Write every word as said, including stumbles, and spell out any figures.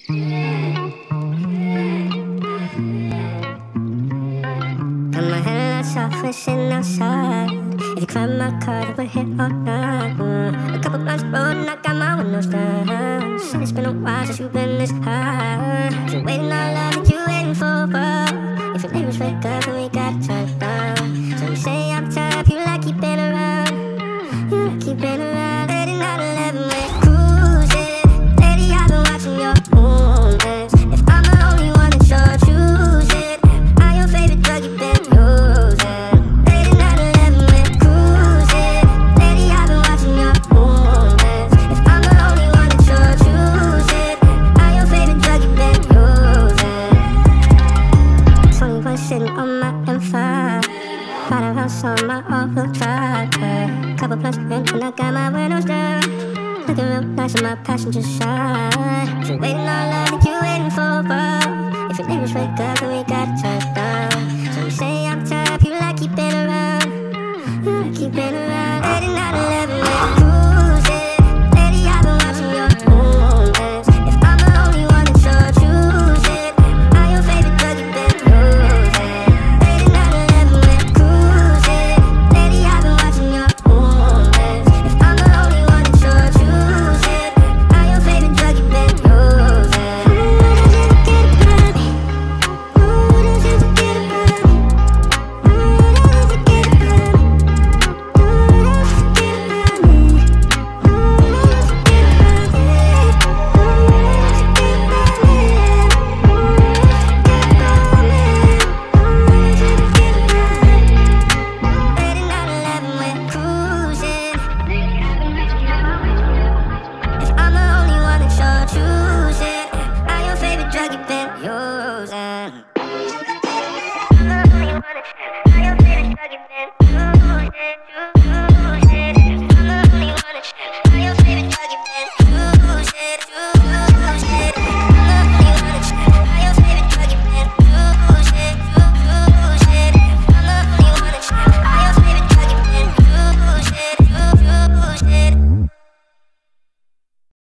Got my headlights off, we're sitting outside. If you climb my car, then we're here all night. mm. A couple blunts rolled and I got my windows down. Said it's been a while since you've been this high. If you're waiting on love, and you're waiting for love. If your neighbors wake up, then we gotta turn it down. So you say I'm tired, you like keeping around. You like keeping around. Late at night, eleven, we're cruising. Lady, I've been watching your movements. If I'm the only one that you're choosing, I'm your favorite drug you've been using. Late at night, eleven, we're cruising. Lady, I've been watching your movements. If I'm the only one that you're choosing, I'm your favorite drug you've been using. twenty-one sitting on my M five. Ride around on my all-wheel drive. yeah. Couple plus in and I got my windows down. Looking real nice on my passenger side. If you're waiting on love, then you're waiting for love. If your neighbors wake up, then we gotta turn it down. So you say I'm tired, you like keeping around. You like keeping around. Late at night, eleven, we're cruising. Lady, I've been watching your movements. If I'm the only one that you're choosing, I'm your favorite drug you've been using. Late at night, eleven, we're cruising. Lady, I've been watching your movements. If I'm the only one that you're choosing, I'm your favorite drug you've been using. Ooh, don't you forget about me. Ooh, don't you forget about me. Ooh, don't you forget about me. Ooh, don't you forget about me. Ooh, don't you forget about me. Ooh, don't you forget about me. Late at night, eleven, we're cruising. If I'm the only one that you're choosing, I'm your favorite drug you've been using. I'm the only one that